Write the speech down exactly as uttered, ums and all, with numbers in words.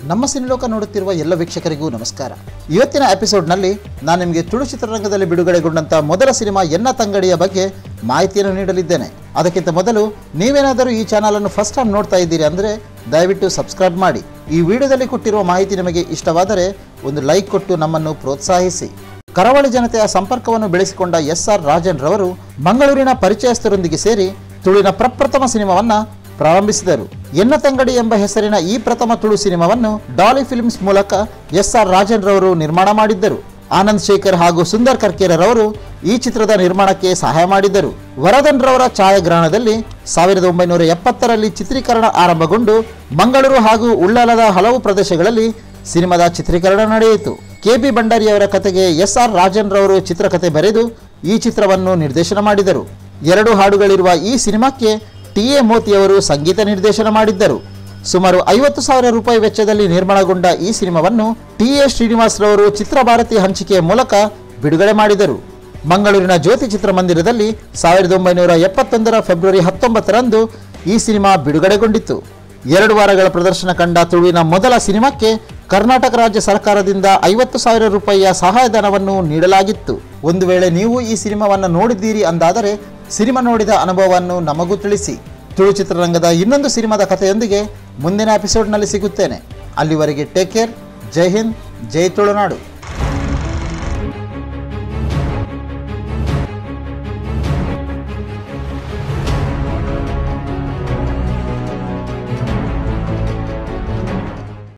ನಮ್ಮ ಸಿನಿಲೋಕ ನೋಡುತ್ತಿರುವ ಎಲ್ಲ ವೀಕ್ಷಕರಿಗೂ ನಮಸ್ಕಾರ. ಇವತ್ತಿನ ಎಪಿಸೋಡ್ನಲ್ಲಿ ನಾನು ನಿಮಗೆ ತುಳು ಚಿತ್ರರಂಗದಲ್ಲಿ ಬಿಡುಗಡೆಗೊಂಡಂಥ ಮೊದಲ ಸಿನಿಮಾ ಎನ್ನ ತಂಗಡಿಯ ಬಗ್ಗೆ ಮಾಹಿತಿಯನ್ನು ನೀಡಲಿದ್ದೇನೆ. ಅದಕ್ಕಿಂತ ಮೊದಲು ನೀವೇನಾದರೂ ಈ ಚಾನಲನ್ನು ಫಸ್ಟ್ ಟೈಮ್ ನೋಡ್ತಾ ಇದ್ದೀರಿ ಅಂದರೆ ದಯವಿಟ್ಟು ಸಬ್ಸ್ಕ್ರೈಬ್ ಮಾಡಿ. ಈ ವಿಡಿಯೋದಲ್ಲಿ ಕೊಟ್ಟಿರುವ ಮಾಹಿತಿ ನಿಮಗೆ ಇಷ್ಟವಾದರೆ ಒಂದು ಲೈಕ್ ಕೊಟ್ಟು ನಮ್ಮನ್ನು ಪ್ರೋತ್ಸಾಹಿಸಿ. ಕರಾವಳಿ ಜನತೆಯ ಸಂಪರ್ಕವನ್ನು ಬೆಳೆಸಿಕೊಂಡ ಎಸ್ ಆರ್ ರಾಜನ್ ರವರು ಮಂಗಳೂರಿನ ಪರಿಚಯಸ್ಥರೊಂದಿಗೆ ಸೇರಿ ತುಳುವಿನ ಪ್ರಪ್ರಥಮ ಸಿನಿಮಾವನ್ನು ಪ್ರಾರಂಭಿಸಿದರು. ಎನ್ನ ತಂಗಡಿ ಎಂಬ ಹೆಸರಿನ ಈ ಪ್ರಥಮ ತುಳು ಸಿನಿಮಾವನ್ನು ಡಾಲಿ ಫಿಲ್ಮ್ಸ್ ಮೂಲಕ ಎಸ್ ಆರ್ ರಾಜನ್ ರವರು ನಿರ್ಮಾಣ ಮಾಡಿದ್ದರು. ಆನಂದ್ ಶೇಖರ್ ಹಾಗೂ ಸುಂದರ್ ಕರ್ಕೇರರವರು ಈ ಚಿತ್ರದ ನಿರ್ಮಾಣಕ್ಕೆ ಸಹಾಯ ಮಾಡಿದ್ದರು. ವರದನ್ ರವರ ಛಾಯಾಗ್ರಹಣದಲ್ಲಿ ಸಾವಿರದ ಒಂಬೈನೂರ ಎಪ್ಪತ್ತರಲ್ಲಿ ಚಿತ್ರೀಕರಣ ಆರಂಭಗೊಂಡು ಮಂಗಳೂರು ಹಾಗೂ ಉಳ್ಳಾಲದ ಹಲವು ಪ್ರದೇಶಗಳಲ್ಲಿ ಸಿನಿಮಾದ ಚಿತ್ರೀಕರಣ ನಡೆಯಿತು. ಕೆ ಬಿ ಭಂಡಾರಿಯವರ ಕತೆಗೆ ಎಸ್ ಆರ್ ರಾಜನ್ ರವರು ಚಿತ್ರಕಥೆ ಬರೆದು ಈ ಚಿತ್ರವನ್ನು ನಿರ್ದೇಶನ ಮಾಡಿದರು. ಎರಡು ಹಾಡುಗಳಿರುವ ಈ ಸಿನಿಮಾಕ್ಕೆ ಟಿ ಎ ಮೋತಿಯವರು ಸಂಗೀತ ನಿರ್ದೇಶನ ಮಾಡಿದ್ದರು. ಸುಮಾರು ಐವತ್ತು ಸಾವಿರ ರೂಪಾಯಿ ವೆಚ್ಚದಲ್ಲಿ ನಿರ್ಮಾಣಗೊಂಡ ಈ ಸಿನಿಮಾವನ್ನು ಟಿ ಎ ಶ್ರೀನಿವಾಸ್ ರವರು ಚಿತ್ರಭಾರತಿ ಹಂಚಿಕೆಯ ಮೂಲಕ ಬಿಡುಗಡೆ ಮಾಡಿದರು. ಮಂಗಳೂರಿನ ಜ್ಯೋತಿ ಚಿತ್ರಮಂದಿರದಲ್ಲಿ ಸಾವಿರದ ಒಂಬೈನೂರ ಎಪ್ಪತ್ತೊಂದರ ಫೆಬ್ರವರಿ ಹತ್ತೊಂಬತ್ತರಂದು ಈ ಸಿನಿಮಾ ಬಿಡುಗಡೆಗೊಂಡಿತು. ಎರಡು ವಾರಗಳ ಪ್ರದರ್ಶನ ಕಂಡ ತುಳುವಿನ ಮೊದಲ ಸಿನಿಮಾಕ್ಕೆ ಕರ್ನಾಟಕ ರಾಜ್ಯ ಸರ್ಕಾರದಿಂದ ಐವತ್ತು ಸಾವಿರ ರೂಪಾಯಿಯ ಸಹಾಯಧನವನ್ನು ನೀಡಲಾಗಿತ್ತು. ಒಂದು ವೇಳೆ ನೀವು ಈ ಸಿನಿಮಾವನ್ನು ನೋಡಿದ್ದೀರಿ ಅಂದಾದರೆ ಸಿನಿಮಾ ನೋಡಿದ ಅನುಭವವನ್ನು ನಮಗೂ ತಿಳಿಸಿ. ತುಳು ಚಿತ್ರರಂಗದ ಇನ್ನೊಂದು ಸಿನಿಮಾದ ಕಥೆಯೊಂದಿಗೆ ಮುಂದಿನ ಎಪಿಸೋಡ್ನಲ್ಲಿ ಸಿಗುತ್ತೇನೆ. ಅಲ್ಲಿವರೆಗೆ ಟೇಕ್ ಕೇರ್. ಜೈ ಹಿಂದ್, ಜೈ ತುಳುನಾಡು.